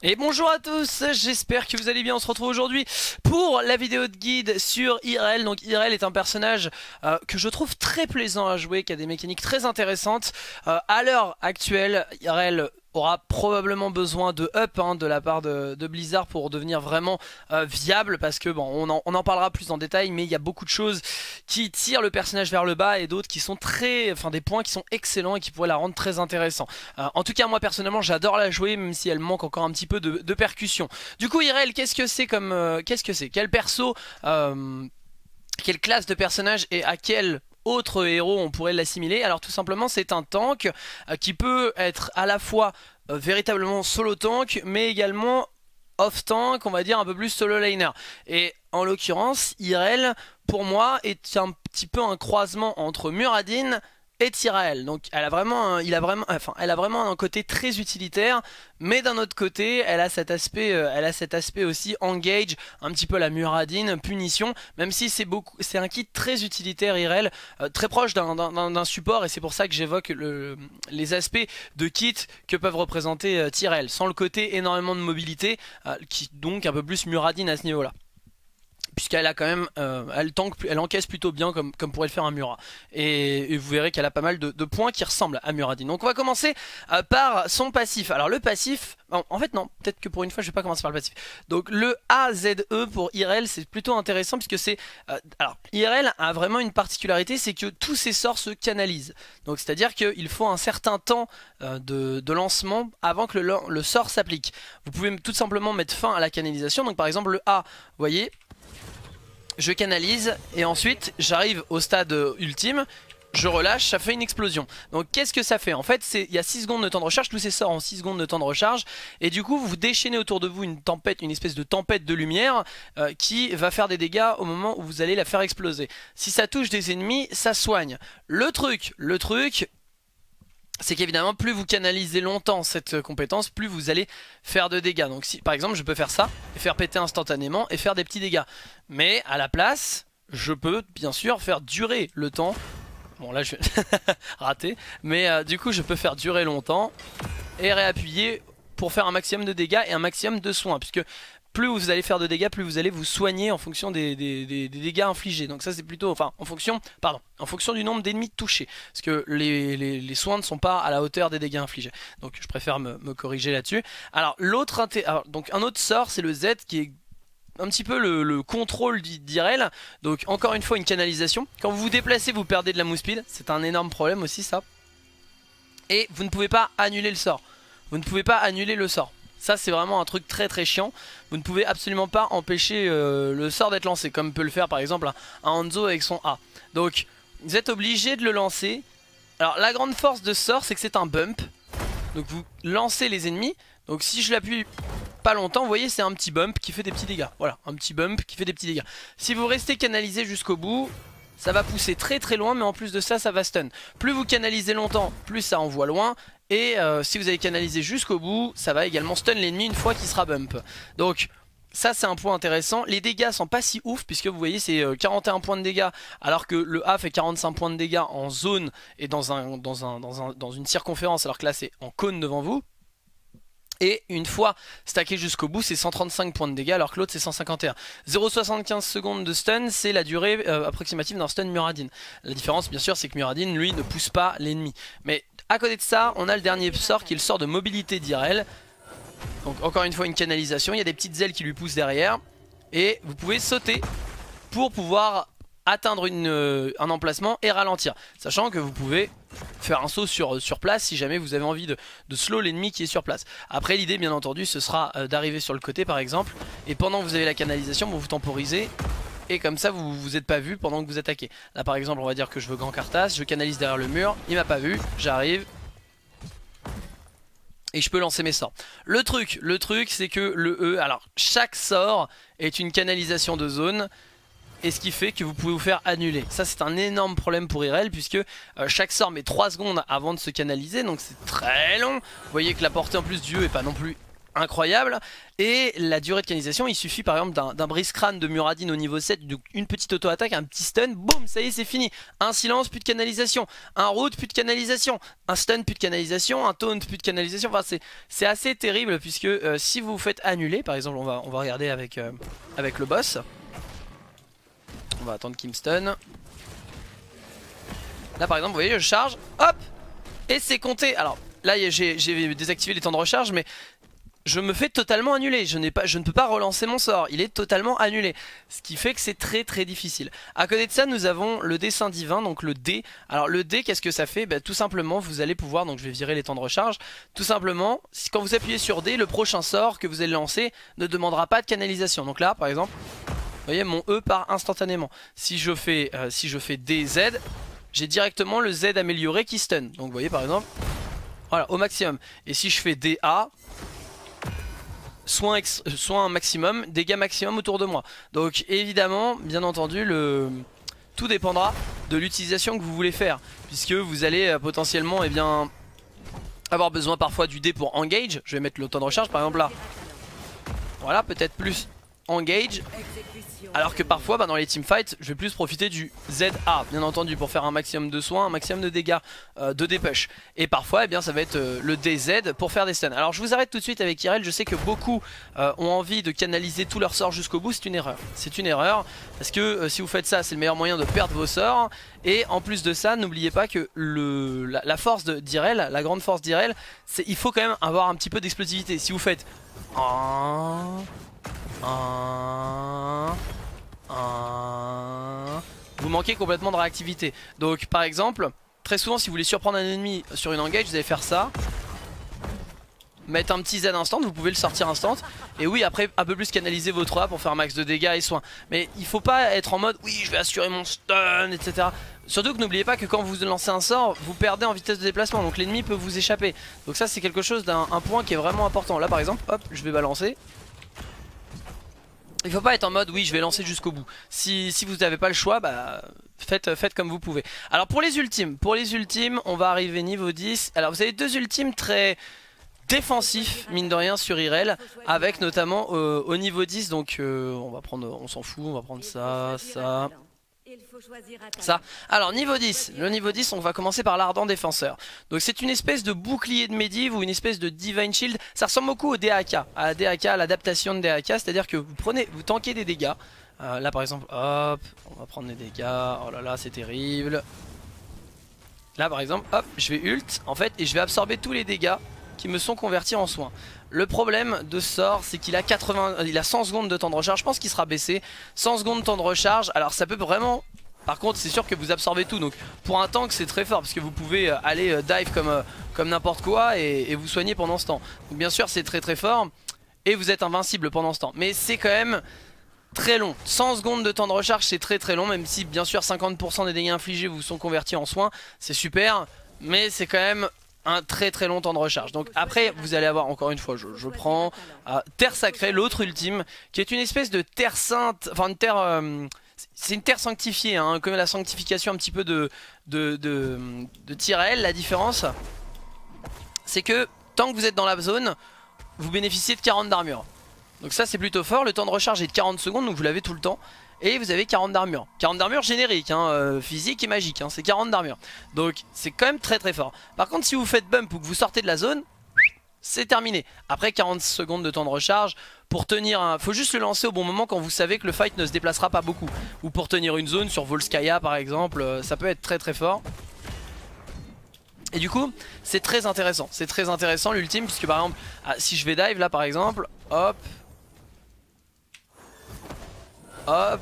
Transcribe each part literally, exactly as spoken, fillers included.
Et bonjour à tous, j'espère que vous allez bien. On se retrouve aujourd'hui pour la vidéo de guide sur Irel. Donc Irel est un personnage euh, que je trouve très plaisant à jouer, qui a des mécaniques très intéressantes. Euh, à l'heure actuelle, Irel aura probablement besoin de up hein, de la part de, de Blizzard pour devenir vraiment euh, viable, parce que bon, on en, on en parlera plus en détail, mais il y a beaucoup de choses qui tirent le personnage vers le bas et d'autres qui sont très, enfin des points qui sont excellents et qui pourraient la rendre très intéressant. Euh, en tout cas moi personnellement j'adore la jouer, même si elle manque encore un petit peu de, de percussion. Du coup Irel, qu'est-ce que c'est comme, euh, qu'est-ce que c'est, quel perso, euh, quelle classe de personnage et à quel autre héros on pourrait l'assimiler? Alors tout simplement c'est un tank euh, qui peut être à la fois euh, véritablement solo tank, mais également off tank, on va dire un peu plus solo laner. Et en l'occurrence Irel pour moi est un petit peu un croisement entre Muradin et Tyrael. Donc elle a vraiment un, il a vraiment, enfin, elle a vraiment un côté très utilitaire, mais d'un autre côté elle a cet aspect, euh, elle a cet aspect aussi engage, un petit peu la Muradin, punition, même si c'est beaucoup, c'est un kit très utilitaire Irel, euh, très proche d'un support, et c'est pour ça que j'évoque le, les aspects de kit que peuvent représenter euh, Tyrael, sans le côté énormément de mobilité, euh, qui donc un peu plus Muradin à ce niveau là. Puisqu'elle a quand même, euh, elle, tank, elle encaisse plutôt bien comme, comme pourrait le faire un Murat. Et, et vous verrez qu'elle a pas mal de, de points qui ressemblent à Muradin. Donc on va commencer euh, par son passif. Alors le passif, en, en fait non, peut-être que pour une fois je vais pas commencer par le passif. Donc le A Z E pour Irel c'est plutôt intéressant, puisque c'est... Euh, alors Irel a vraiment une particularité, c'est que tous ses sorts se canalisent. Donc c'est à dire qu'il faut un certain temps euh, de, de lancement avant que le, le sort s'applique. Vous pouvez tout simplement mettre fin à la canalisation. Donc par exemple le A, vous voyez, je canalise et ensuite j'arrive au stade ultime, je relâche, ça fait une explosion. Donc qu'est-ce que ça fait? En fait il y a six secondes de temps de recharge, tous ces sorts ont six secondes de temps de recharge, et du coup vous déchaînez autour de vous une tempête, une espèce de tempête de lumière euh, qui va faire des dégâts au moment où vous allez la faire exploser. Si ça touche des ennemis, ça soigne. Le truc, le truc... c'est qu'évidemment plus vous canalisez longtemps cette compétence, plus vous allez faire de dégâts. Donc si par exemple je peux faire ça et faire péter instantanément et faire des petits dégâts, mais à la place je peux bien sûr faire durer le temps. Bon là je vais rater, mais euh, du coup je peux faire durer longtemps et réappuyer pour faire un maximum de dégâts et un maximum de soins, puisque plus vous allez faire de dégâts, plus vous allez vous soigner en fonction des, des, des, des dégâts infligés. Donc ça c'est plutôt, enfin en fonction, pardon, en fonction du nombre d'ennemis touchés, parce que les, les, les soins ne sont pas à la hauteur des dégâts infligés. Donc je préfère me, me corriger là-dessus. Alors l'autre, donc un autre sort, c'est le Z, qui est un petit peu le, le contrôle d'Irel. Donc encore une fois une canalisation. Quand vous vous déplacez, vous perdez de la move speed, c'est un énorme problème aussi ça. Et vous ne pouvez pas annuler le sort. Vous ne pouvez pas annuler le sort. Ça c'est vraiment un truc très très chiant. Vous ne pouvez absolument pas empêcher euh, le sort d'être lancé, comme peut le faire par exemple un, un Hanzo avec son A. Donc vous êtes obligé de le lancer. Alors la grande force de ce sort, c'est que c'est un bump. Donc vous lancez les ennemis. Donc si je l'appuie pas longtemps, vous voyez c'est un petit bump qui fait des petits dégâts. Voilà, un petit bump qui fait des petits dégâts. Si vous restez canalisé jusqu'au bout, ça va pousser très très loin, mais en plus de ça, ça va stun. Plus vous canalisez longtemps, plus ça envoie loin. Et euh, si vous avez canalisé jusqu'au bout, ça va également stun l'ennemi une fois qu'il sera bump. Donc ça c'est un point intéressant. Les dégâts sont pas si ouf, puisque vous voyez c'est quarante et un points de dégâts, alors que le A fait quarante-cinq points de dégâts en zone et dans, un, dans, un, dans, un, dans une circonférence, alors que là c'est en cône devant vous. Et une fois stacké jusqu'au bout, c'est cent trente-cinq points de dégâts, alors que l'autre c'est cent cinquante et un. zéro virgule soixante-quinze secondes de stun, c'est la durée euh, approximative d'un stun Muradin. La différence bien sûr c'est que Muradin lui ne pousse pas l'ennemi. Mais à côté de ça, on a le dernier sort qui est le sort de mobilité d'Irel. Donc encore une fois une canalisation, il y a des petites ailes qui lui poussent derrière. Et vous pouvez sauter pour pouvoir atteindre une, euh, un emplacement et ralentir. Sachant que vous pouvez faire un saut sur, sur place si jamais vous avez envie de, de slow l'ennemi qui est sur place. Après l'idée bien entendu ce sera euh, d'arriver sur le côté par exemple. Et pendant que vous avez la canalisation, vous vous temporisez. Et comme ça vous vous êtes pas vu pendant que vous attaquez. Là par exemple on va dire que je veux Grand Kartas, je canalise derrière le mur, il m'a pas vu, j'arrive. Et je peux lancer mes sorts. Le truc, le truc c'est que le E, alors chaque sort est une canalisation de zone. Et ce qui fait que vous pouvez vous faire annuler. Ça c'est un énorme problème pour Irel, puisque euh, chaque sort met trois secondes avant de se canaliser. Donc c'est très long. Vous voyez que la portée en plus du E est pas non plus incroyable. Et la durée de canalisation, il suffit par exemple d'un brise-crâne de Muradin au niveau sept, une petite auto-attaque, un petit stun, boum, ça y est, c'est fini. Un silence, plus de canalisation. Un root, plus de canalisation. Un stun, plus de canalisation. Un taunt, plus de canalisation. Enfin, c'est assez terrible puisque euh, si vous vous faites annuler, par exemple, on va, on va regarder avec, euh, avec le boss. On va attendre qu'il me stun. Là par exemple, vous voyez, je charge, hop, et c'est compté. Alors là, j'ai désactivé les temps de recharge, mais je me fais totalement annuler. Je, pas, je ne peux pas relancer mon sort. Il est totalement annulé. Ce qui fait que c'est très très difficile. À côté de ça, nous avons le dessin divin, donc le dé. Alors le dé, qu'est-ce que ça fait? Bah, tout simplement, vous allez pouvoir, donc je vais virer les temps de recharge. Tout simplement, si, quand vous appuyez sur D, le prochain sort que vous allez lancer ne demandera pas de canalisation. Donc là, par exemple, vous voyez, mon E part instantanément. Si je fais, euh, si je fais D Z, j'ai directement le Z amélioré qui stun. Donc vous voyez par exemple, voilà, au maximum. Et si je fais D A, soin, ex, soin maximum, dégâts maximum autour de moi. Donc évidemment, bien entendu, le... tout dépendra de l'utilisation que vous voulez faire. Puisque vous allez euh, potentiellement eh bien, avoir besoin parfois du dé pour engage. Je vais mettre le temps de recharge par exemple là. Voilà, peut-être plus engage. Alors que parfois bah, dans les teamfights je vais plus profiter du Z A bien entendu pour faire un maximum de soins, un maximum de dégâts, euh, de dépush. Et parfois eh bien, ça va être euh, le D Z pour faire des stuns. Alors je vous arrête tout de suite avec Irel. Je sais que beaucoup euh, ont envie de canaliser tous leurs sorts jusqu'au bout. C'est une erreur. C'est une erreur parce que euh, si vous faites ça, c'est le meilleur moyen de perdre vos sorts. Et en plus de ça, n'oubliez pas que le, la, la force d'Irel, la grande force d'Irel, c'est il faut quand même avoir un petit peu d'explosivité. Si vous faites un, un, un... vous manquez complètement de réactivité. Donc par exemple, très souvent si vous voulez surprendre un ennemi sur une engage, vous allez faire ça, mettre un petit Z instant, vous pouvez le sortir instant. Et oui, après un peu plus canaliser votre A pour faire un max de dégâts et soins. Mais il faut pas être en mode oui je vais assurer mon stun, et cetera. Surtout que n'oubliez pas que quand vous lancez un sort, vous perdez en vitesse de déplacement. Donc l'ennemi peut vous échapper. Donc ça c'est quelque chose d'un point qui est vraiment important. Là par exemple, hop, je vais balancer. Il faut pas être en mode oui je vais lancer jusqu'au bout. Si, si vous n'avez pas le choix, bah faites, faites comme vous pouvez. Alors pour les ultimes, pour les ultimes on va arriver niveau dix. Alors vous avez deux ultimes très défensifs mine de rien sur Irel. Avec notamment euh, au niveau dix. Donc euh, on va prendre, on s'en fout, on va prendre ça, ça, ça. Alors niveau dix, le niveau dix on va commencer par l'ardent défenseur. Donc c'est une espèce de bouclier de Medivh ou une espèce de Divine Shield. Ça ressemble beaucoup au D A K, à la D A K, à l'adaptation de D A K. C'est à dire que vous prenez, vous tankez des dégâts. euh, Là par exemple, hop, on va prendre des dégâts. Oh là là c'est terrible. Là par exemple, hop, je vais ult en fait et je vais absorber tous les dégâts qui me sont convertis en soins. Le problème de ce sort c'est qu'il a quatre-vingts, il a cent secondes de temps de recharge. Je pense qu'il sera baissé, cent secondes de temps de recharge. Alors ça peut vraiment, par contre c'est sûr que vous absorbez tout. Donc pour un tank c'est très fort parce que vous pouvez aller dive comme, comme n'importe quoi et, et vous soigner pendant ce temps. Donc bien sûr c'est très très fort et vous êtes invincible pendant ce temps. Mais c'est quand même très long, cent secondes de temps de recharge c'est très très long. Même si bien sûr cinquante pour cent des dégâts infligés vous sont convertis en soins. C'est super, mais c'est quand même un très très long temps de recharge. Donc après vous allez avoir, encore une fois je, je prends euh, Terre Sacrée, l'autre ultime, qui est une espèce de terre sainte, enfin une terre, euh, c'est une terre sanctifiée, hein, comme la sanctification un petit peu de, de, de, de Tyrael. La différence c'est que tant que vous êtes dans la zone, vous bénéficiez de quarante d'armure. Donc ça c'est plutôt fort, le temps de recharge est de quarante secondes, donc vous l'avez tout le temps. Et vous avez quarante d'armure, quarante d'armure générique, hein, euh, physique et magique, hein, c'est quarante d'armure. Donc c'est quand même très très fort. Par contre si vous faites bump ou que vous sortez de la zone, c'est terminé. Après quarante secondes de temps de recharge, pour tenir un... faut juste le lancer au bon moment quand vous savez que le fight ne se déplacera pas beaucoup. Ou pour tenir une zone sur Volskaya par exemple, euh, ça peut être très très fort. Et du coup c'est très intéressant, c'est très intéressant l'ultime, puisque par exemple, ah, si je vais dive là par exemple, hop, hop.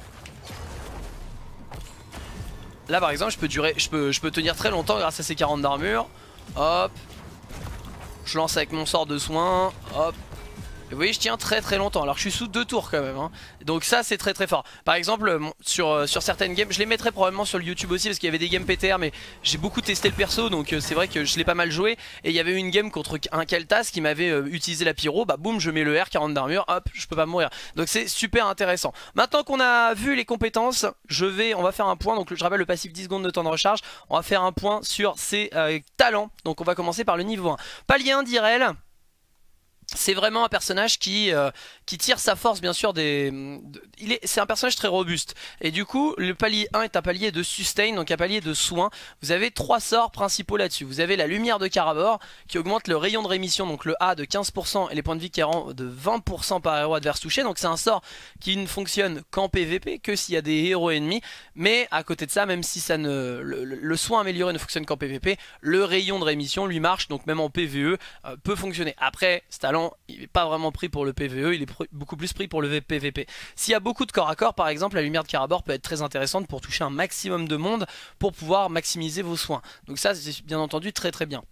Là par exemple je peux durer, je peux, je peux tenir très longtemps grâce à ces quarante d'armure. Hop. Je lance avec mon sort de soin. Hop. Et vous voyez je tiens très très longtemps. Alors que je suis sous deux tours quand même, hein. Donc ça c'est très très fort. Par exemple sur, euh, sur certaines games, je les mettrai probablement sur le YouTube aussi, parce qu'il y avait des games P T R. Mais j'ai beaucoup testé le perso, donc euh, c'est vrai que je l'ai pas mal joué. Et il y avait eu une game contre un Keltas qui m'avait euh, utilisé la pyro. Bah boum, je mets le R, quarante d'armure, hop, je peux pas mourir. Donc c'est super intéressant. Maintenant qu'on a vu les compétences, je vais, on va faire un point. Donc je rappelle le passif dix secondes de temps de recharge. On va faire un point sur ses euh, talents. Donc on va commencer par le niveau un. Palier un d'Irel. C'est vraiment un personnage qui, euh, qui tire sa force bien sûr des... de- il est, c'est un personnage très robuste. Et du coup le palier un est un palier de sustain, donc un palier de soin. Vous avez trois sorts principaux là-dessus. Vous avez la lumière de Karabor qui augmente le rayon de rémission, donc le A de quinze pour cent et les points de vie qui rend de vingt pour cent par héros adverse touché. Donc c'est un sort qui ne fonctionne qu'en P V P, que s'il y a des héros ennemis. Mais à côté de ça, même si ça ne, le, le- le soin amélioré ne fonctionne qu'en P V P, le rayon de rémission lui marche, donc même en P V E euh, peut fonctionner. Après, ce talent il n'est pas vraiment pris pour le P V E, il est pr- beaucoup plus pris pour le P V P. S'il y a beaucoup de corps à corps, par exemple, la lumière de Karabor peut être très intéressante pour toucher un maximum de monde pour pouvoir maximiser vos soins. Donc ça, c'est bien entendu très très bien.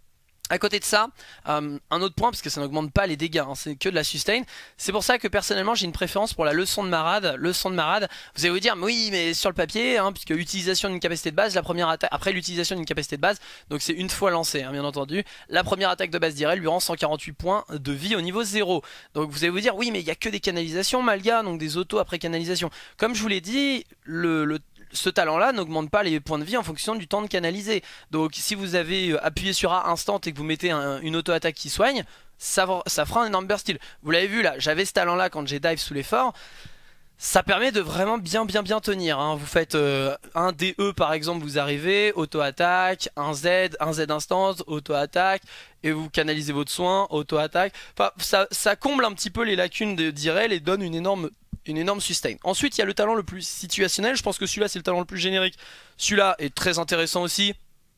À côté de ça, euh, un autre point, parce que ça n'augmente pas les dégâts, hein, c'est que de la sustain. C'est pour ça que personnellement j'ai une préférence pour la leçon de marade. Leçon de marade, vous allez vous dire, mais oui, mais sur le papier, hein, puisque utilisation d'une capacité de base, la première attaque, après l'utilisation d'une capacité de base, donc c'est une fois lancé, hein, bien entendu, la première attaque de base d'Irel lui rend cent quarante-huit points de vie au niveau zéro. Donc vous allez vous dire, oui, mais il n'y a que des canalisations, Malga, donc des autos après canalisation. Comme je vous l'ai dit, le, le ce talent là n'augmente pas les points de vie en fonction du temps de canaliser. Donc si vous avez appuyé sur A instant et que vous mettez un, une auto-attaque qui soigne, ça, ça fera un énorme burst heal. Vous l'avez vu là, j'avais ce talent là quand j'ai dive sous l'effort. Ça permet de vraiment bien bien bien tenir, hein. Vous faites euh, un D E par exemple, vous arrivez, auto-attaque, un Z, un Z instant, auto-attaque, et vous canalisez votre soin, auto-attaque. Enfin, ça, ça comble un petit peu les lacunes d'Irel et donne une énorme une énorme sustain. Ensuite il y a le talent le plus situationnel. Je pense que celui-là c'est le talent le plus générique. Celui-là est très intéressant aussi,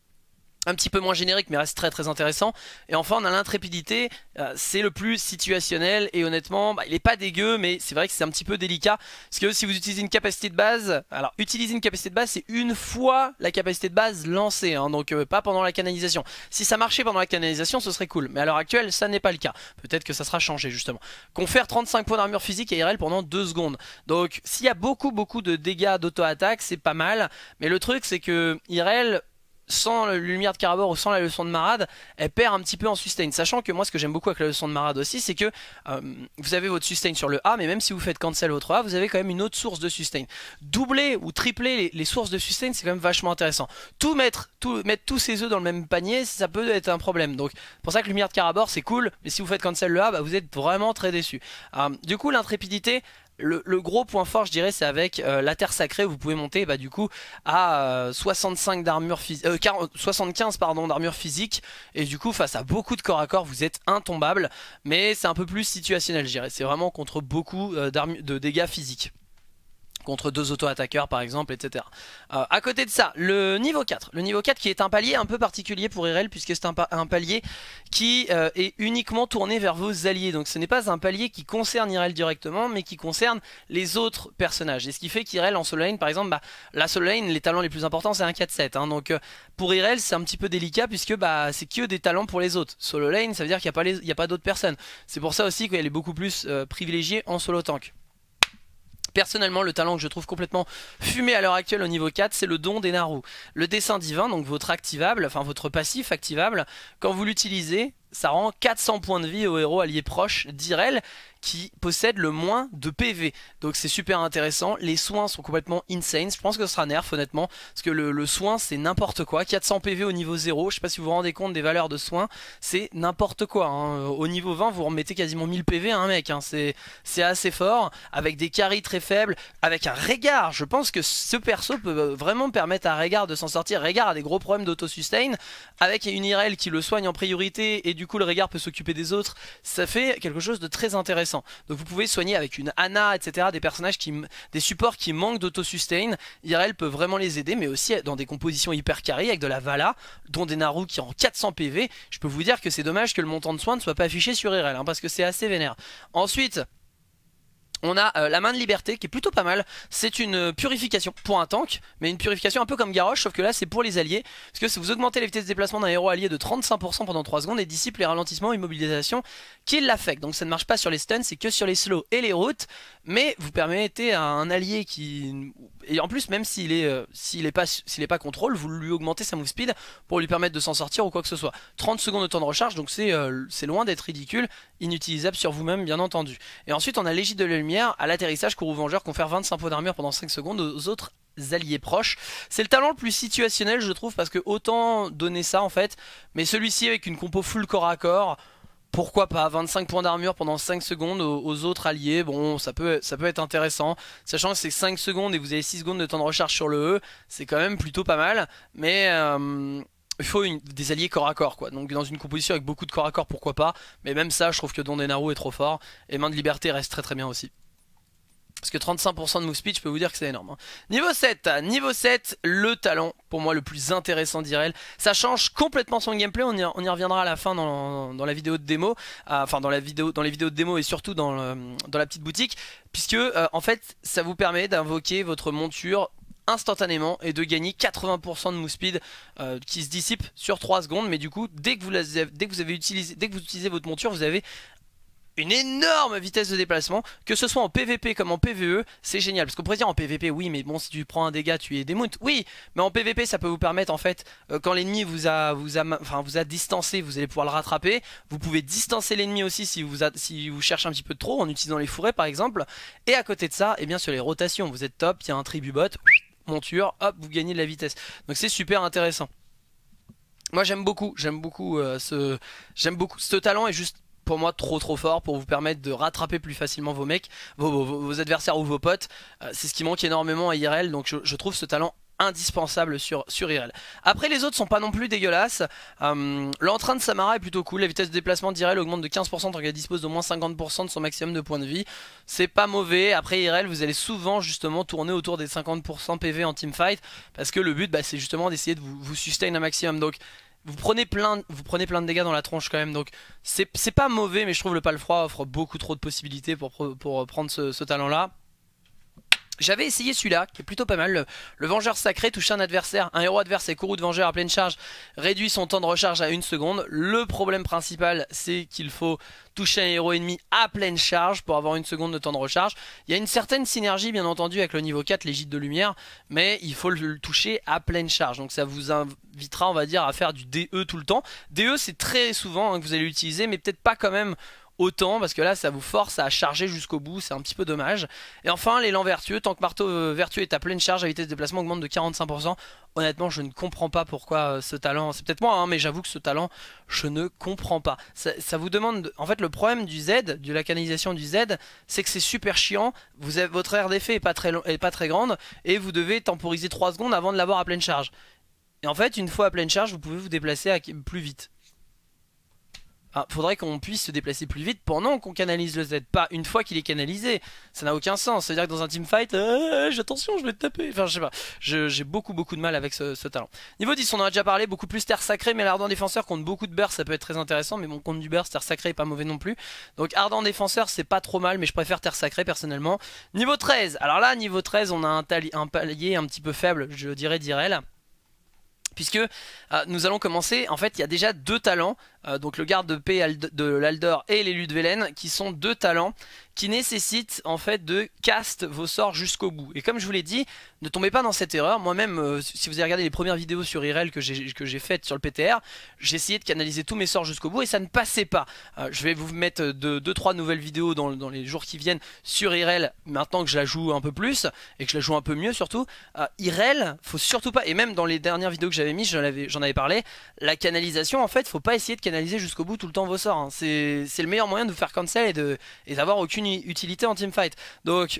un petit peu moins générique mais reste très très intéressant. Et enfin on a l'intrépidité, euh, c'est le plus situationnel et honnêtement bah, il est pas dégueu, mais c'est vrai que c'est un petit peu délicat parce que si vous utilisez une capacité de base, alors utiliser une capacité de base c'est une fois la capacité de base lancée, hein, donc euh, pas pendant la canalisation. Si ça marchait pendant la canalisation ce serait cool, mais à l'heure actuelle ça n'est pas le cas. Peut-être que ça sera changé justement. Confère trente-cinq points d'armure physique à Irel pendant deux secondes, donc s'il y a beaucoup beaucoup de dégâts d'auto-attaque c'est pas mal, mais le truc c'est que Irel sans la lumière de Karabor ou sans la leçon de marade, elle perd un petit peu en sustain. Sachant que moi ce que j'aime beaucoup avec la leçon de marade aussi, c'est que euh, vous avez votre sustain sur le A, mais même si vous faites cancel votre A, vous avez quand même une autre source de sustain. Doubler ou tripler les, les sources de sustain, c'est quand même vachement intéressant. Tout mettre, tout, mettre tous ses œufs dans le même panier, ça peut être un problème. Donc pour ça que lumière de Karabor c'est cool, mais si vous faites cancel le A, bah, vous êtes vraiment très déçu. Euh, du coup l'intrépidité, Le, le gros point fort je dirais c'est avec euh, la terre sacrée où vous pouvez monter bah, du coup à euh, soixante-cinq d'armure euh, soixante-quinze pardon d'armure physique, et du coup face à beaucoup de corps à corps vous êtes intombable, mais c'est un peu plus situationnel je dirais, c'est vraiment contre beaucoup euh, de dégâts physiques, contre deux auto-attaqueurs par exemple, et cetera. Euh, à côté de ça, le niveau quatre. Le niveau quatre qui est un palier un peu particulier pour Irel, puisque c'est un, pa un palier qui euh, est uniquement tourné vers vos alliés. Donc ce n'est pas un palier qui concerne Irel directement, mais qui concerne les autres personnages. Et ce qui fait qu'Irel en solo lane, par exemple, bah, la solo lane, les talents les plus importants c'est un quatre sept. Hein. Donc euh, pour Irel c'est un petit peu délicat, puisque bah, c'est que des talents pour les autres. Solo lane, ça veut dire qu'il n'y a pas, pas d'autres personnes. C'est pour ça aussi qu'elle est beaucoup plus euh, privilégiée en solo tank. Personnellement, le talent que je trouve complètement fumé à l'heure actuelle au niveau quatre, c'est le don des Naru. Le dessin divin, donc votre activable, enfin votre passif activable, quand vous l'utilisez, ça rend quatre cents points de vie au héros allié proche d'Irel qui possède le moins de P V. Donc c'est super intéressant. Les soins sont complètement insane. Je pense que ce sera nerf honnêtement, parce que le, le soin c'est n'importe quoi. quatre cents P V au niveau zéro, je sais pas si vous vous rendez compte des valeurs de soins, c'est n'importe quoi, hein. Au niveau vingt vous remettez quasiment mille P V à un mec, hein. C'est assez fort, avec des carries très faibles, avec un Régard. Je pense que ce perso peut vraiment permettre à Régard de s'en sortir. Régard a des gros problèmes d'auto-sustain, avec une Irel qui le soigne en priorité, et du coup le Régard peut s'occuper des autres. Ça fait quelque chose de très intéressant. Donc vous pouvez soigner avec une Ana, et cetera. Des personnages qui, des supports qui manquent d'auto-sustain. Irel peut vraiment les aider, mais aussi dans des compositions hyper carrées avec de la Vala, dont des Naru qui ont quatre cents P V. Je peux vous dire que c'est dommage que le montant de soins ne soit pas affiché sur Irel, hein, parce que c'est assez vénère. Ensuite, on a euh, la main de liberté qui est plutôt pas mal. C'est une purification pour un tank, mais une purification un peu comme Garrosh, sauf que là c'est pour les alliés, parce que si vous augmentez la vitesse de déplacement d'un héros allié de trente-cinq pour cent pendant trois secondes et dissipe les ralentissements et immobilisations qui l'affectent. Donc ça ne marche pas sur les stuns, c'est que sur les slows et les routes, mais vous permettez à un allié qui... Et en plus même s'il est, euh, s'il est pas, s'il est pas contrôle, vous lui augmentez sa move speed pour lui permettre de s'en sortir ou quoi que ce soit. trente secondes de temps de recharge, donc c'est euh, c'est loin d'être ridicule, inutilisable sur vous-même bien entendu. Et ensuite on a l'égide de la lumière, à l'atterrissage Kourou Vengeur confère vingt-cinq points d'armure pendant cinq secondes aux autres alliés proches. C'est le talent le plus situationnel je trouve, parce que autant donner ça en fait, mais celui-ci avec une compo full corps à corps, pourquoi pas, vingt-cinq points d'armure pendant cinq secondes aux, aux autres alliés, bon ça peut, ça peut être intéressant, sachant que c'est cinq secondes et vous avez six secondes de temps de recharge sur le E, c'est quand même plutôt pas mal, mais euh, il faut une, des alliés corps à corps quoi, donc dans une composition avec beaucoup de corps à corps pourquoi pas, mais même ça je trouve que Dondenaru est trop fort, et Main de Liberté reste très très bien aussi. Parce que trente-cinq pour cent de move speed, je peux vous dire que c'est énorme. Hein. Niveau sept, niveau sept, le talent, pour moi le plus intéressant d'Irel. Ça change complètement son gameplay, on y, on y reviendra à la fin dans, dans la vidéo de démo. Euh, enfin dans, la vidéo, dans les vidéos de démo et surtout dans, le, dans la petite boutique. Puisque euh, en fait, ça vous permet d'invoquer votre monture instantanément et de gagner quatre-vingts pour cent de move speed euh, qui se dissipe sur trois secondes. Mais du coup, dès que vous, la, dès que vous avez utilisé, dès que vous utilisez votre monture, vous avez une énorme vitesse de déplacement, que ce soit en P V P comme en P V E, c'est génial. Parce qu'on pourrait dire en P V P, oui, mais bon, si tu prends un dégât, tu es démount. Oui, mais en P V P, ça peut vous permettre, en fait, euh, quand l'ennemi vous a, vous, a, enfin, vous a distancé, vous allez pouvoir le rattraper. Vous pouvez distancer l'ennemi aussi si vous, a, si vous cherchez un petit peu de trop, en utilisant les fourrés, par exemple. Et à côté de ça, eh bien, sur les rotations, vous êtes top, il y a un tribubot, monture, hop, vous gagnez de la vitesse. Donc c'est super intéressant. Moi, j'aime beaucoup, j'aime beaucoup, euh, ce, j'aime beaucoup ce talent est juste pour moi trop trop fort pour vous permettre de rattraper plus facilement vos mecs, vos, vos, vos adversaires ou vos potes. euh, C'est ce qui manque énormément à Irel, donc je, je trouve ce talent indispensable sur, sur Irel. Après les autres sont pas non plus dégueulasses. euh, L'entrain de Samara est plutôt cool. La vitesse de déplacement d'Irel augmente de quinze pour cent tant qu'elle dispose d'au moins cinquante pour cent de son maximum de points de vie. C'est pas mauvais. Après Irel vous allez souvent justement tourner autour des cinquante pour cent P V en teamfight, parce que le but bah, c'est justement d'essayer de vous, vous sustain un maximum. Donc Vous prenez, plein, vous prenez plein de dégâts dans la tronche quand même, donc c'est pas mauvais, mais je trouve le Palfroid offre beaucoup trop de possibilités pour, pour prendre ce, ce talent là. J'avais essayé celui-là, qui est plutôt pas mal, le, le Vengeur Sacré. Toucher un adversaire, un héros adversaire, courroux de Vengeur à pleine charge, réduit son temps de recharge à une seconde. Le problème principal, c'est qu'il faut toucher un héros ennemi à pleine charge pour avoir une seconde de temps de recharge. Il y a une certaine synergie bien entendu avec le niveau quatre, les gîtes de lumière, mais il faut le toucher à pleine charge. Donc ça vous invitera, on va dire, à faire du D E tout le temps. D E c'est très souvent hein, que vous allez l'utiliser, mais peut-être pas quand même autant, parce que là ça vous force à charger jusqu'au bout, c'est un petit peu dommage. Et enfin l'élan vertueux, tant que marteau euh, vertueux est à pleine charge, la vitesse de déplacement augmente de quarante-cinq pour cent. Honnêtement je ne comprends pas pourquoi euh, ce talent, c'est peut-être moi hein, mais j'avoue que ce talent je ne comprends pas. Ça, ça vous demande, de... en fait le problème du Z, de la canalisation du Z, c'est que c'est super chiant. Vous avez... Votre aire d'effet est pas très long... est pas très grande, et vous devez temporiser trois secondes avant de l'avoir à pleine charge. Et en fait une fois à pleine charge vous pouvez vous déplacer à... plus vite. Ah, faudrait qu'on puisse se déplacer plus vite pendant qu'on canalise le Z, pas une fois qu'il est canalisé. Ça n'a aucun sens. C'est-à-dire que dans un teamfight, euh, attention, je vais te taper. Enfin, je sais pas. J'ai beaucoup beaucoup de mal avec ce, ce talent. Niveau dix, on en a déjà parlé, beaucoup plus terre sacrée, mais l'ardent défenseur contre beaucoup de burst, ça peut être très intéressant. Mais bon, contre du burst, terre sacrée est pas mauvais non plus. Donc ardent défenseur, c'est pas trop mal, mais je préfère terre sacrée personnellement. Niveau treize, alors là, niveau treize, on a un, un palier un petit peu faible, je dirais d'Irel. Puisque euh, nous allons commencer, en fait il y a déjà deux talents, euh, donc le garde de paix de l'Aldor et l'élu de Velen, qui sont deux talents qui nécessitent en fait de cast vos sorts jusqu'au bout. Et comme je vous l'ai dit, ne tombez pas dans cette erreur. Moi-même, euh, si vous avez regardé les premières vidéos sur Irel que j'ai faites sur le P T R, j'ai essayé de canaliser tous mes sorts jusqu'au bout et ça ne passait pas. Euh, je vais vous mettre deux trois nouvelles vidéos dans, dans les jours qui viennent sur Irel, maintenant que je la joue un peu plus et que je la joue un peu mieux surtout. Euh, Irel, faut surtout pas, et même dans les dernières vidéos que j'avais mis, j'en avais, avais parlé, la canalisation en fait, faut pas essayer de canaliser jusqu'au bout tout le temps vos sorts. Hein. C'est le meilleur moyen de vous faire cancel et d'avoir aucune utilité en teamfight. Donc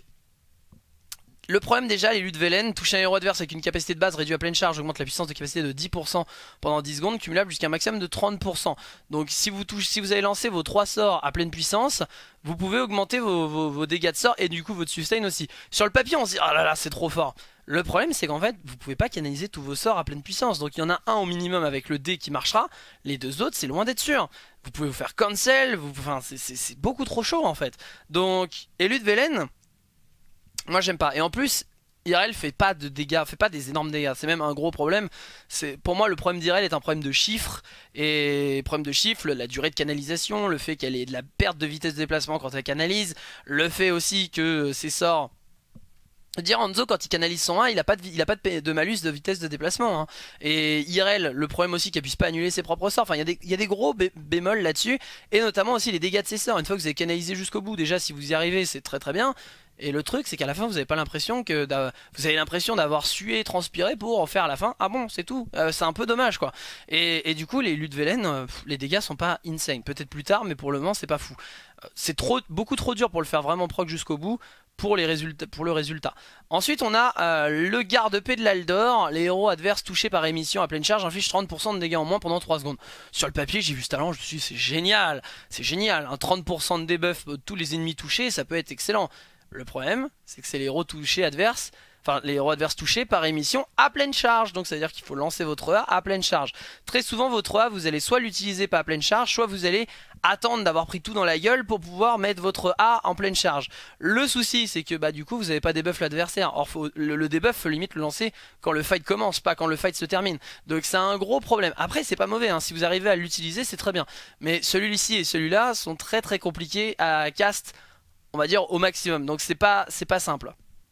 le problème déjà, l'élu de Velen, toucher un héros adverse avec une capacité de base réduite à pleine charge augmente la puissance de capacité de dix pour cent pendant dix secondes, cumulable jusqu'à un maximum de trente pour cent. Donc si vous, touchez, si vous avez lancé vos trois sorts à pleine puissance, vous pouvez augmenter vos, vos, vos dégâts de sort et du coup votre sustain aussi. Sur le papier on se dit oh là là c'est trop fort. Le problème c'est qu'en fait vous pouvez pas canaliser tous vos sorts à pleine puissance. Donc il y en a un au minimum avec le D qui marchera, les deux autres c'est loin d'être sûr. Vous pouvez vous faire cancel, vous, enfin c'est beaucoup trop chaud en fait. Donc élu de Velen, moi j'aime pas. Et en plus Irel fait pas de dégâts, fait pas des énormes dégâts, c'est même un gros problème. Pour moi le problème d'Irel est un problème de chiffres. Et problème de chiffres, la durée de canalisation, le fait qu'elle ait de la perte de vitesse de déplacement quand elle canalise, le fait aussi que ses sorts... Dire Hanzo quand il canalise son un, il a pas de, il a pas de, de malus de vitesse de déplacement hein. Et Irel, le problème aussi qu'elle puisse pas annuler ses propres sorts. Enfin il y a des, il y a des gros bé bémols là dessus. Et notamment aussi les dégâts de ses sorts. Une fois que vous avez canalisé jusqu'au bout, déjà si vous y arrivez c'est très très bien. Et le truc c'est qu'à la fin vous avez pas l'impression que vous avez l'impression d'avoir sué, transpiré pour en faire à la fin. Ah bon, c'est tout. Euh, c'est un peu dommage quoi. Et, et du coup les Lutvelen, euh, les dégâts sont pas insane. Peut-être plus tard, mais pour le moment c'est pas fou. Euh, c'est trop, beaucoup trop dur pour le faire vraiment proc jusqu'au bout. Pour, les résultats, pour le résultat. Ensuite on a euh, le garde-paix de l'Aldor. Les héros adverses touchés par émission à pleine charge infligent trente pour cent de dégâts en moins pendant trois secondes. Sur le papier j'ai vu ce talent, je me suis dit c'est génial. C'est génial, un trente pour cent de debuff de tous les ennemis touchés, ça peut être excellent. Le problème c'est que c'est les héros touchés adverses. Enfin, les héros adverses touchés par émission à pleine charge. Donc ça veut dire qu'il faut lancer votre E A à pleine charge. Très souvent votre E A vous allez soit l'utiliser pas à pleine charge, soit vous allez attendre d'avoir pris tout dans la gueule pour pouvoir mettre votre A en pleine charge. Le souci c'est que bah du coup vous n'avez pas débuff l'adversaire. Or faut, le, le debuff faut limite le lancer quand le fight commence, pas quand le fight se termine. Donc c'est un gros problème. Après c'est pas mauvais hein. Si vous arrivez à l'utiliser c'est très bien. Mais celui-ci et celui-là sont très très compliqués à cast, on va dire au maximum. Donc c'est pas, c'est pas simple.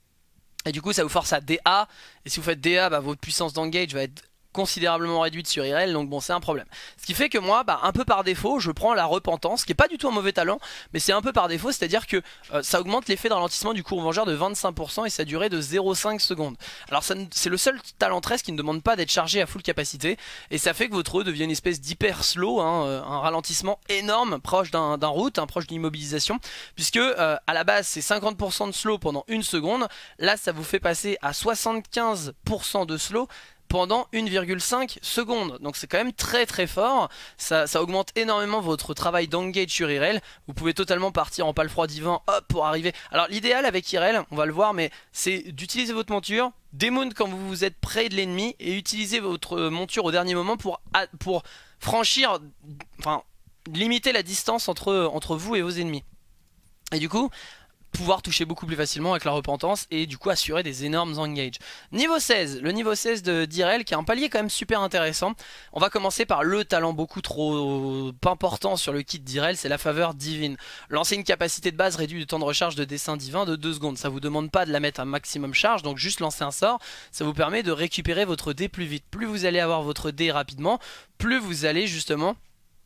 Et du coup ça vous force à D A. Et si vous faites D A, bah, votre puissance d'engage va être considérablement réduite sur I R L, donc bon c'est un problème. Ce qui fait que moi bah, un peu par défaut je prends la repentance, qui est pas du tout un mauvais talent, mais c'est un peu par défaut, c'est à dire que euh, ça augmente l'effet de ralentissement du cours vengeur de vingt-cinq pour cent et sa durée de zéro virgule cinq secondes. Alors c'est le seul talent treize qui ne demande pas d'être chargé à full capacité, et ça fait que votre E devient une espèce d'hyper slow, hein, euh, un ralentissement énorme, proche d'un route, hein, proche d'une immobilisation, puisque euh, à la base c'est cinquante pour cent de slow pendant une seconde, là ça vous fait passer à soixante-quinze pour cent de slow pendant une virgule cinq secondes. Donc c'est quand même très très fort. Ça, ça augmente énormément votre travail d'engage sur I R L. Vous pouvez totalement partir en palefroid divin hop pour arriver. Alors l'idéal avec I R L, on va le voir, mais c'est d'utiliser votre monture, démoon quand vous êtes près de l'ennemi et utiliser votre monture au dernier moment pour, pour franchir, enfin limiter la distance entre, entre vous et vos ennemis. Et du coup pouvoir toucher beaucoup plus facilement avec la repentance et du coup assurer des énormes engages. Niveau seize, le niveau seize de d'I R L qui est un palier quand même super intéressant. On va commencer par le talent beaucoup trop important sur le kit d'I R L, c'est la faveur divine. Lancer une capacité de base réduit le temps de recharge de dessin divin de deux secondes. Ça vous demande pas de la mettre à maximum charge, donc juste lancer un sort, ça vous permet de récupérer votre dé plus vite. Plus vous allez avoir votre dé rapidement, plus vous allez justement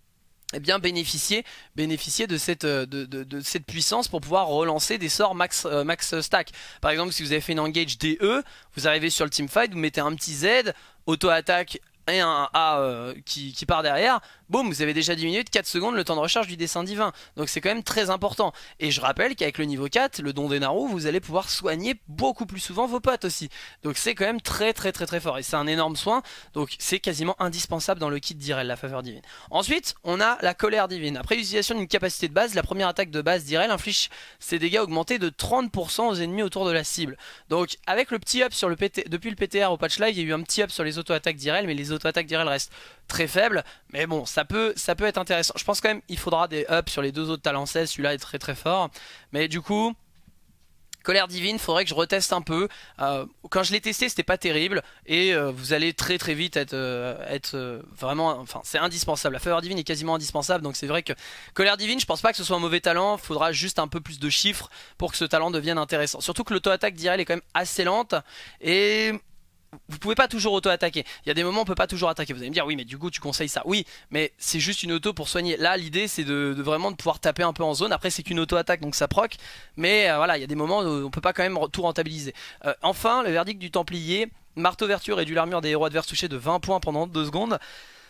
eh bien bénéficier, bénéficier de, cette, de, de, de cette puissance pour pouvoir relancer des sorts max, euh, max stack. Par exemple si vous avez fait une engage D E, vous arrivez sur le teamfight, vous mettez un petit Z, auto-attaque et un A euh, qui, qui part derrière, boum, vous avez déjà diminué de quatre secondes le temps de recharge du dessin divin. Donc c'est quand même très important. Et je rappelle qu'avec le niveau quatre, le don des Naru, vous allez pouvoir soigner beaucoup plus souvent vos potes aussi. Donc c'est quand même très très très très fort. Et c'est un énorme soin. Donc c'est quasiment indispensable dans le kit d'I R L, la faveur divine. Ensuite, on a la colère divine. Après l'utilisation d'une capacité de base, la première attaque de base d'I R L inflige ses dégâts augmentés de trente pour cent aux ennemis autour de la cible. Donc avec le petit up sur le P T, depuis le P T R au patch live, il y a eu un petit up sur les auto-attaques d'I R L, mais les auto-attaques d'I R L restent très faibles. Mais bon, ça peut, ça peut être intéressant. Je pense quand même il faudra des ups sur les deux autres talents seize. Celui-là est très très fort. Mais du coup, colère divine, faudrait que je reteste un peu. Euh, quand je l'ai testé, c'était pas terrible. Et euh, vous allez très très vite être, euh, être euh, vraiment... Enfin, c'est indispensable. La faveur divine est quasiment indispensable. Donc c'est vrai que colère divine, je pense pas que ce soit un mauvais talent. Faudra juste un peu plus de chiffres pour que ce talent devienne intéressant. Surtout que l'auto-attaque d'I R L est quand même assez lente. Et... vous pouvez pas toujours auto-attaquer. Il y a des moments où on peut pas toujours attaquer. Vous allez me dire oui mais du coup tu conseilles ça. Oui mais c'est juste une auto pour soigner. Là l'idée c'est de, de vraiment de pouvoir taper un peu en zone. Après c'est qu'une auto-attaque donc ça proc. Mais euh, voilà il y a des moments où on peut pas quand même tout rentabiliser. euh, Enfin le verdict du Templier. Marteau vertu réduit l'armure des héros adverses touchés de vingt points pendant deux secondes.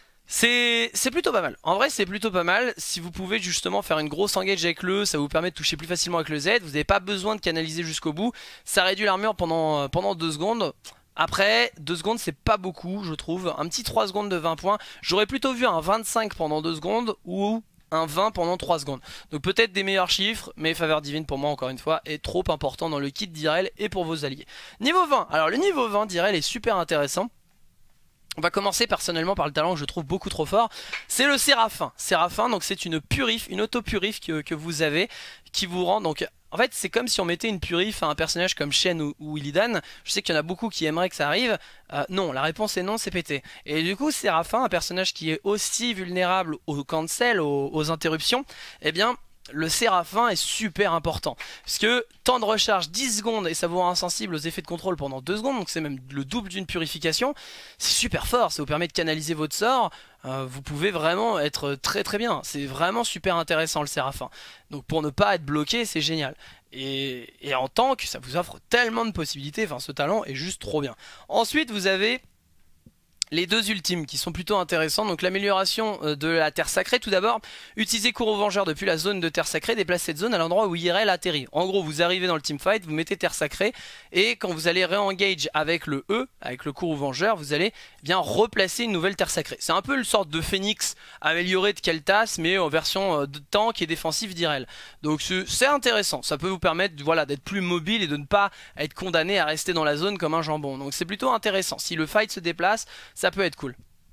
C'est plutôt pas mal. En vrai c'est plutôt pas mal. Si vous pouvez justement faire une grosse engage avec le, ça vous permet de toucher plus facilement avec le Z. Vous n'avez pas besoin de canaliser jusqu'au bout. Ça réduit l'armure pendant, pendant deux secondes. Après, deux secondes c'est pas beaucoup je trouve. Un petit trois secondes de vingt points. J'aurais plutôt vu un vingt-cinq pendant deux secondes ou un vingt pendant trois secondes. Donc peut-être des meilleurs chiffres, mais faveur divine pour moi encore une fois est trop important dans le kit d'I R L et pour vos alliés. Niveau vingt, alors le niveau vingt d'I R L est super intéressant. On va commencer personnellement par le talent que je trouve beaucoup trop fort. C'est le Séraphin. Séraphin, donc c'est une purif, une auto-purif que, que vous avez, qui vous rend donc... En fait c'est comme si on mettait une purif à un personnage comme Shen ou, ou Illidan. Je sais qu'il y en a beaucoup qui aimeraient que ça arrive. euh, Non, la réponse est non, c'est pété. Et du coup Séraphin, un personnage qui est aussi vulnérable aux cancels, aux, aux interruptions, eh bien... le Séraphin est super important parce que temps de recharge dix secondes et ça vous rend insensible aux effets de contrôle pendant deux secondes, donc c'est même le double d'une purification. C'est super fort, ça vous permet de canaliser votre sort. euh, Vous pouvez vraiment être très très bien. C'est vraiment super intéressant le Séraphin. Donc pour ne pas être bloqué c'est génial. Et, et en tank, ça vous offre tellement de possibilités. Enfin, ce talent est juste trop bien. Ensuite, vous avez les deux ultimes qui sont plutôt intéressants. Donc l'amélioration de la terre sacrée. Tout d'abord, utilisez cours au vengeur depuis la zone de terre sacrée. Déplace cette zone à l'endroit où I R L atterrit. En gros, vous arrivez dans le teamfight, vous mettez terre sacrée. Et quand vous allez re-engage avec le E, avec le cours au vengeur, vous allez bien replacer une nouvelle terre sacrée. C'est un peu une sorte de phénix amélioré de Kel'Thas, mais en version de tank et défensif d'I R L. Donc c'est intéressant. Ça peut vous permettre voilà, d'être plus mobile et de ne pas être condamné à rester dans la zone comme un jambon. Donc c'est plutôt intéressant. Si le fight se déplace, ça peut être cool.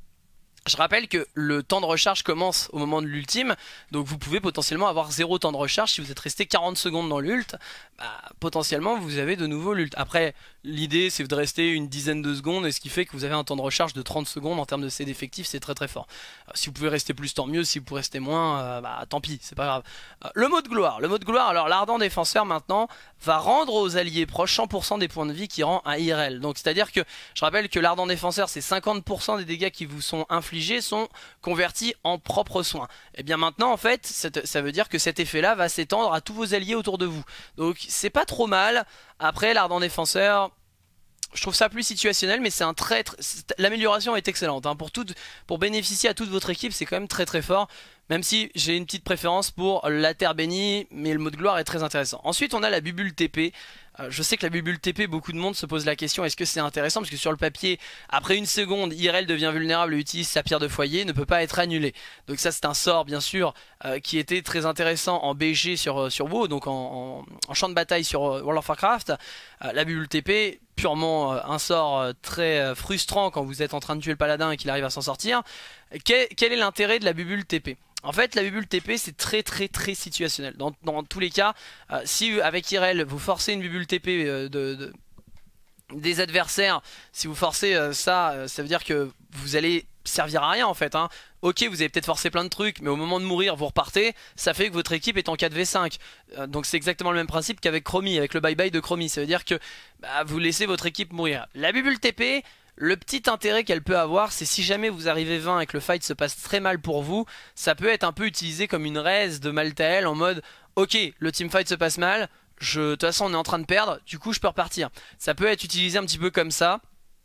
Je rappelle que le temps de recharge commence au moment de l'ultime, donc vous pouvez potentiellement avoir zéro temps de recharge si vous êtes resté quarante secondes dans l'ult, bah, potentiellement vous avez de nouveau l'ult. Après, l'idée c'est de rester une dizaine de secondes, et ce qui fait que vous avez un temps de recharge de trente secondes en termes de C d'effectif, c'est très très fort. Euh, si vous pouvez rester plus, tant mieux, si vous pouvez rester moins, euh, bah tant pis, c'est pas grave. Euh, le mot de gloire, le mot de gloire, alors l'ardent défenseur maintenant va rendre aux alliés proches cent pour cent des points de vie qui rend à I R L. Donc c'est à dire que, je rappelle que l'ardent défenseur c'est cinquante pour cent des dégâts qui vous sont infligés sont convertis en propres soins. Et bien maintenant en fait ça veut dire que cet effet là va s'étendre à tous vos alliés autour de vous. Donc c'est pas trop mal. Après l'ardent défenseur, je trouve ça plus situationnel, mais c'est un très, très l'amélioration est excellente hein. pour, tout, pour bénéficier à toute votre équipe, c'est quand même très très fort. Même si j'ai une petite préférence pour la terre bénie, mais le mot de gloire est très intéressant. Ensuite on a la bubule T P. euh, Je sais que la bubule T P, beaucoup de monde se pose la question, est-ce que c'est intéressant? Parce que sur le papier, après une seconde, I R L devient vulnérable et utilise sa pierre de foyer, ne peut pas être annulé. Donc ça c'est un sort bien sûr euh, qui était très intéressant en B G sur, sur WoW, donc en, en, en champ de bataille sur World of Warcraft. euh, La bubule T P, purement euh, un sort euh, très euh, frustrant quand vous êtes en train de tuer le paladin et qu'il arrive à s'en sortir. Quel, quel est l'intérêt de la bubule T P? En fait la bubule T P c'est très très très situationnel. Dans, dans tous les cas, euh, si avec I R L vous forcez une bubule T P euh, de, de, des adversaires, si vous forcez euh, ça, euh, ça veut dire que vous allez servir à rien en fait hein. Ok, vous avez peut-être forcé plein de trucs, mais au moment de mourir vous repartez, ça fait que votre équipe est en quatre v cinq. euh, Donc c'est exactement le même principe qu'avec Chromie, avec le bye bye de Chromie. Ça veut dire que bah, vous laissez votre équipe mourir. La bubule T P, le petit intérêt qu'elle peut avoir, c'est si jamais vous arrivez vingt et que le fight se passe très mal pour vous, ça peut être un peu utilisé comme une raise de Malthael en mode ok, le teamfight se passe mal, je, de toute façon on est en train de perdre, du coup je peux repartir. Ça peut être utilisé un petit peu comme ça.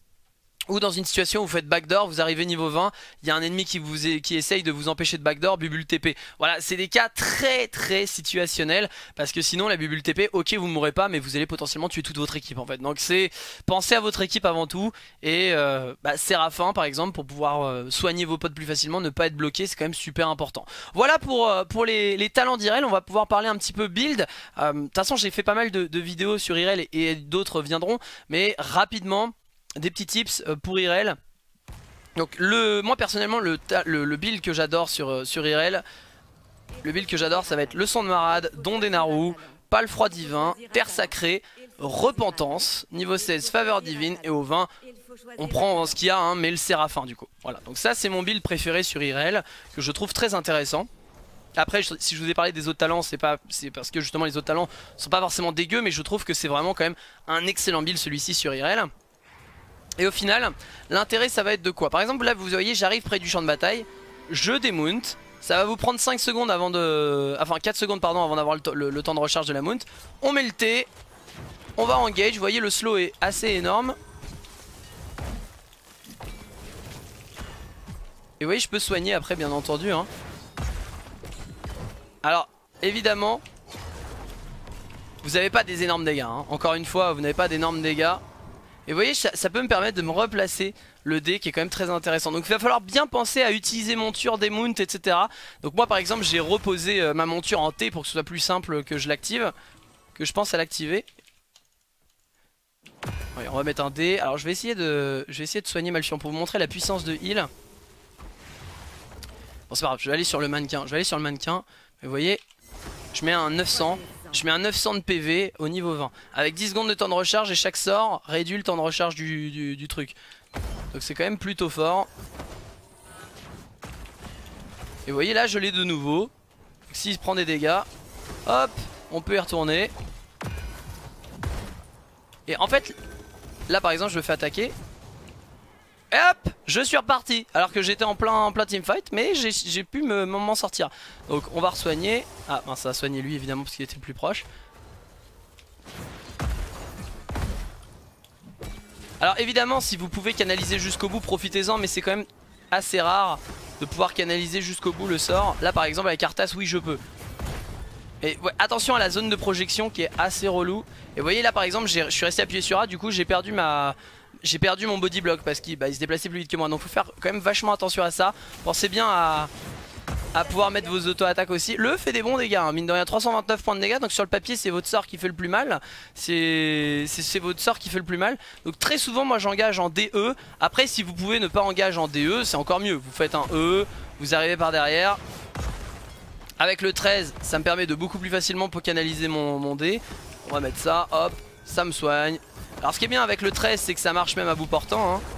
Ou dans une situation où vous faites backdoor, vous arrivez niveau vingt, il y a un ennemi qui, vous est, qui essaye de vous empêcher de backdoor, bubule T P. Voilà, c'est des cas très très situationnels, parce que sinon la bubule T P, ok vous mourrez pas, mais vous allez potentiellement tuer toute votre équipe en fait. Donc c'est, pensez à votre équipe avant tout, et euh, bah, Séraphin par exemple, pour pouvoir euh, soigner vos potes plus facilement, ne pas être bloqué, c'est quand même super important. Voilà pour, euh, pour les, les talents d'I R L, on va pouvoir parler un petit peu build. Euh, de toute façon j'ai fait pas mal de, de vidéos sur I R L, et, et d'autres viendront, mais rapidement, des petits tips pour I R L. Donc le, moi personnellement le, le, le build que j'adore sur, sur I R L, le build que j'adore ça va être le son de marade, don des Naru, pas le froid divin, terre sacrée, repentance, niveau seize faveur divine, et au vingt on prend ce qu'il y a hein, mais le séraphin du coup. Voilà, donc ça c'est mon build préféré sur I R L, que je trouve très intéressant. Après si je vous ai parlé des autres talents, c'est pas, c'est parce que justement les autres talents sont pas forcément dégueux, mais je trouve que c'est vraiment quand même un excellent build celui-ci sur I R L. Et au final, l'intérêt ça va être de quoi? Par exemple là vous voyez j'arrive près du champ de bataille, je démount, ça va vous prendre cinq secondes avant de... Enfin quatre secondes pardon avant d'avoir le, le, le temps de recharge de la mount. On met le T, on va engage, vous voyez le slow est assez énorme. Et vous voyez je peux soigner après bien entendu hein. Alors évidemment vous n'avez pas des énormes dégâts hein. Encore une fois vous n'avez pas d'énormes dégâts. Et vous voyez ça, ça peut me permettre de me replacer le dé qui est quand même très intéressant. Donc il va falloir bien penser à utiliser monture, des mounts, et cetera. Donc moi par exemple j'ai reposé euh, ma monture en T pour que ce soit plus simple que je l'active, que je pense à l'activer. Oui, on va mettre un dé. Alors je vais essayer de, je vais essayer de soigner Malfion pour vous montrer la puissance de heal. Bon c'est pas grave, je vais aller sur le mannequin. Je vais aller sur le mannequin. Mais vous voyez, je mets un neuf cents. Je mets un neuf cents de P V au niveau vingt. Avec dix secondes de temps de recharge et chaque sort réduit le temps de recharge du, du, du truc. Donc c'est quand même plutôt fort. Et vous voyez là je l'ai de nouveau. S'il prend des dégâts, hop, on peut y retourner. Et en fait, là par exemple je me fais attaquer. Et hop, je suis reparti. Alors que j'étais en plein, en plein teamfight, mais j'ai pu m'en sortir. Donc on va re-soigner. Ah, ben, ça a soigné lui évidemment parce qu'il était le plus proche. Alors évidemment si vous pouvez canaliser jusqu'au bout, profitez-en, mais c'est quand même assez rare de pouvoir canaliser jusqu'au bout le sort. Là par exemple avec Arthas, oui je peux. Et ouais, attention à la zone de projection qui est assez relou. Et vous voyez là par exemple je suis resté appuyé sur A, du coup j'ai perdu ma... J'ai perdu mon body block parce qu'il bah, se déplaçait plus vite que moi. Donc faut faire quand même vachement attention à ça. Pensez bien à, à pouvoir mettre vos auto-attaques aussi. Le fait des bons dégâts, hein. Mine de rien, trois cent vingt-neuf points de dégâts. Donc sur le papier c'est votre sort qui fait le plus mal. C'est votre sort qui fait le plus mal. Donc très souvent moi j'engage en D E. Après si vous pouvez ne pas engager en D E, c'est encore mieux. Vous faites un E, vous arrivez par derrière. Avec le treize ça me permet de beaucoup plus facilement pour canaliser mon, mon dé. On va mettre ça, hop, ça me soigne. Alors ce qui est bien avec le treize c'est que ça marche même à bout portant, hein.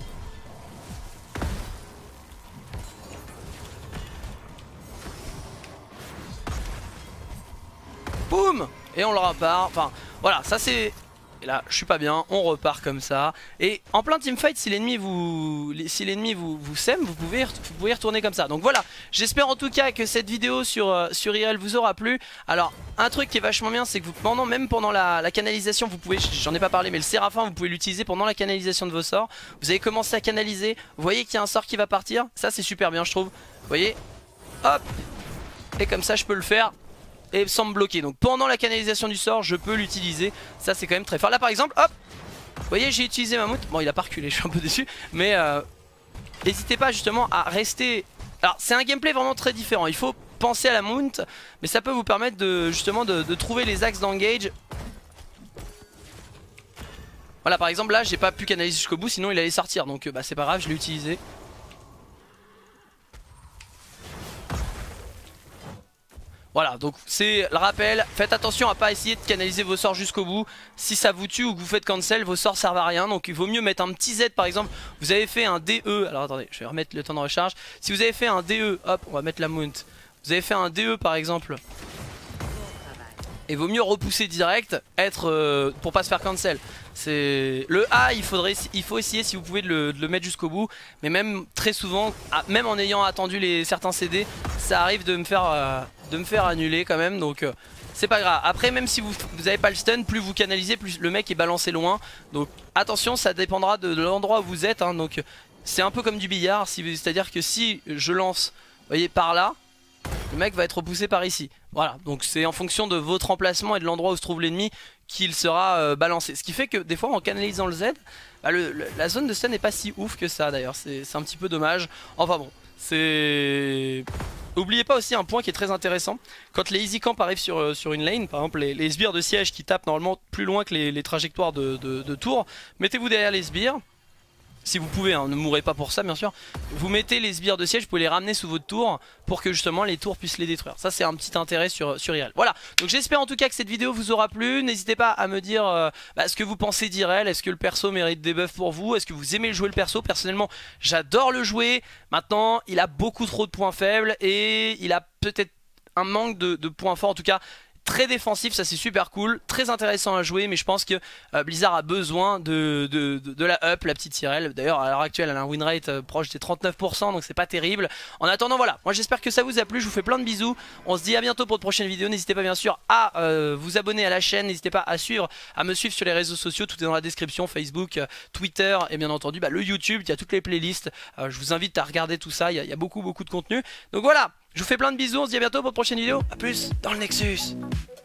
Boum. Et on le repart. Enfin voilà, ça c'est... Et là je suis pas bien, on repart comme ça. Et en plein teamfight, si l'ennemi vous si l'ennemi vous, vous sème, vous pouvez, vous pouvez retourner comme ça. Donc voilà, j'espère en tout cas que cette vidéo sur, euh, sur I R L vous aura plu. Alors un truc qui est vachement bien, c'est que vous, pendant, même pendant la, la canalisation, vous pouvez, j'en ai pas parlé, mais le Séraphin vous pouvez l'utiliser pendant la canalisation de vos sorts. Vous avez commencé à canaliser, vous voyez qu'il y a un sort qui va partir. Ça c'est super bien je trouve. Vous voyez, hop. Et comme ça je peux le faire et sans me bloquer. Donc pendant la canalisation du sort je peux l'utiliser. Ça c'est quand même très fort. Là par exemple hop, vous voyez j'ai utilisé Mammouth. Bon il a pas reculé, je suis un peu déçu. Mais euh, n'hésitez pas justement à rester. Alors c'est un gameplay vraiment très différent. Il faut penser à la mount, mais ça peut vous permettre de justement de, de trouver les axes d'engage. Voilà par exemple là j'ai pas pu canaliser jusqu'au bout, sinon il allait sortir. Donc bah c'est pas grave, je l'ai utilisé. Voilà, donc c'est le rappel, faites attention à pas essayer de canaliser vos sorts jusqu'au bout. Si ça vous tue ou que vous faites cancel, vos sorts servent à rien. Donc il vaut mieux mettre un petit Z par exemple. Vous avez fait un D E, alors attendez, je vais remettre le temps de recharge. Si vous avez fait un D E, hop, on va mettre la mount. Vous avez fait un D E par exemple, et vaut mieux repousser direct, être euh, pour pas se faire cancel. C'est le A, il faudrait, il faut essayer si vous pouvez de le, de le mettre jusqu'au bout. Mais même très souvent, même en ayant attendu les certains C D, ça arrive de me faire, euh, de me faire annuler quand même. Donc euh, c'est pas grave. Après même si vous vous avez pas le stun, plus vous canalisez, plus le mec est balancé loin. Donc attention, ça dépendra de, de l'endroit où vous êtes. Hein. Donc c'est un peu comme du billard, si, c'est-à-dire que si je lance, vous voyez par là, le mec va être repoussé par ici. Voilà, donc c'est en fonction de votre emplacement et de l'endroit où se trouve l'ennemi qu'il sera euh, balancé. Ce qui fait que des fois en canalisant le Z, bah, le, le, la zone de stun n'est pas si ouf que ça d'ailleurs. C'est un petit peu dommage. Enfin bon, c'est... Oubliez pas aussi un point qui est très intéressant. Quand les easy camp arrivent sur, euh, sur une lane, par exemple les, les sbires de siège qui tapent normalement plus loin que les, les trajectoires de, de, de tour, mettez-vous derrière les sbires. Si vous pouvez, hein, ne mourrez pas pour ça bien sûr. Vous mettez les sbires de siège, vous pouvez les ramener sous votre tour pour que justement les tours puissent les détruire. Ça c'est un petit intérêt sur, sur I R L. Voilà, donc j'espère en tout cas que cette vidéo vous aura plu. N'hésitez pas à me dire euh, bah, ce que vous pensez d'I R L. Est-ce que le perso mérite des buffs pour vous? Est-ce que vous aimez jouer le perso? Personnellement j'adore le jouer. Maintenant il a beaucoup trop de points faibles et il a peut-être un manque de, de points forts en tout cas. Très défensif, ça c'est super cool, très intéressant à jouer, mais je pense que euh, Blizzard a besoin de, de, de, de la up, la petite I R L. D'ailleurs à l'heure actuelle elle a un win rate euh, proche des trente-neuf pour cent, donc c'est pas terrible. En attendant voilà, moi j'espère que ça vous a plu, je vous fais plein de bisous. On se dit à bientôt pour de prochaines vidéos. N'hésitez pas bien sûr à euh, vous abonner à la chaîne, n'hésitez pas à suivre, à me suivre sur les réseaux sociaux, tout est dans la description, Facebook, euh, Twitter et bien entendu bah, le YouTube, il y a toutes les playlists. Euh, je vous invite à regarder tout ça, il y, a, il y a beaucoup beaucoup de contenu. Donc voilà, je vous fais plein de bisous, on se dit à bientôt pour de prochaines vidéos. A plus dans le Nexus.